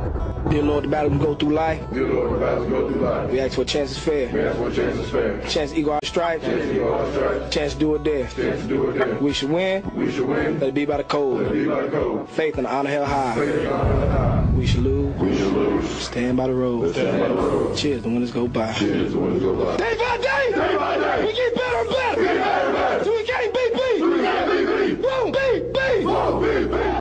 Dear Lord, the battle can go through life. Dear Lord, the battle can go through life. We ask for a chance is fair. We ask for a chance is fair. Chance to equal our stripes. Chance to equal our stripes. Chance to do it there. Chance to do it there. We should win. We should win. Let it be by the code. Let it be by the code. Faith and honor held high. Faith and honor held high. We should lose. We should lose. Stand by the road. Stand by the road. Cheers, the winners go by. Cheers, the winners go by. Day by day. Day by day. We get better and better. We get better and better. So we can't beat beat. We can't beat beat. Won't beat beat. Won't beat beat.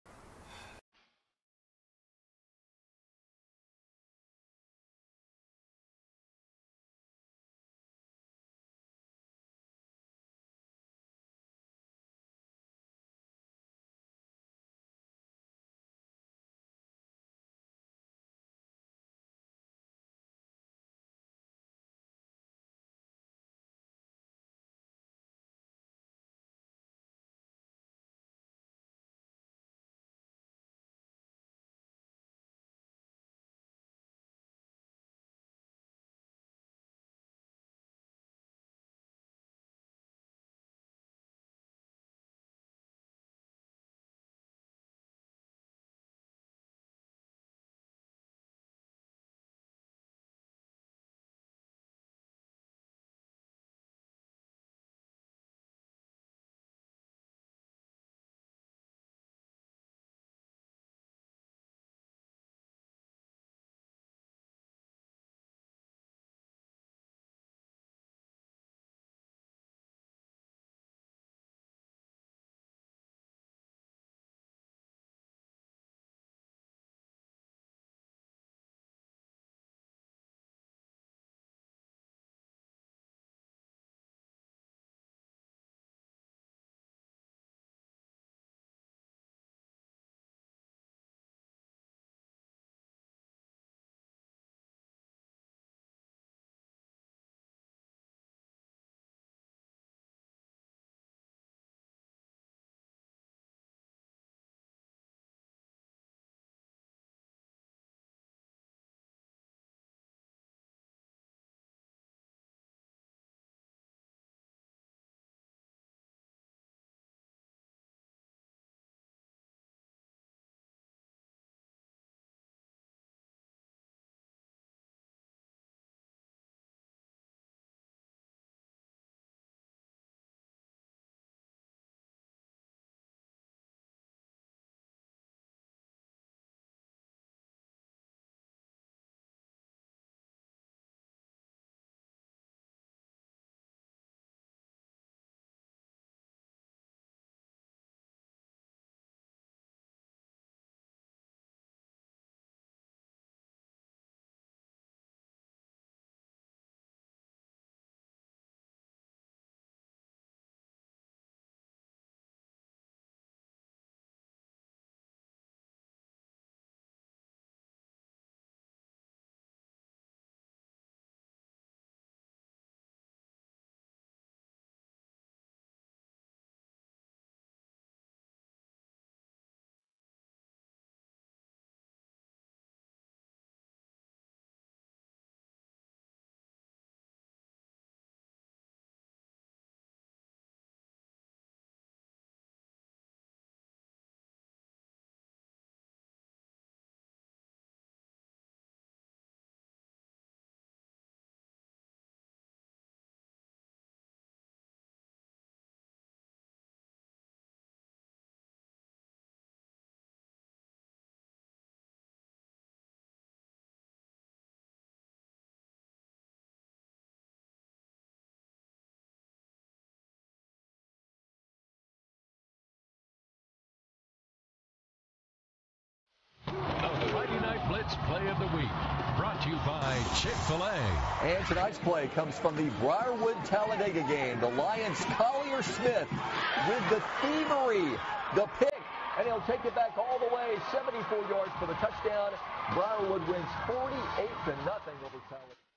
Play of the week, brought to you by Chick-fil-A. And tonight's play comes from the Briarwood Talladega game. The Lions' Collier Smith with the thievery, the pick, and he'll take it back all the way, 74 yards for the touchdown. Briarwood wins 48-0 over Talladega.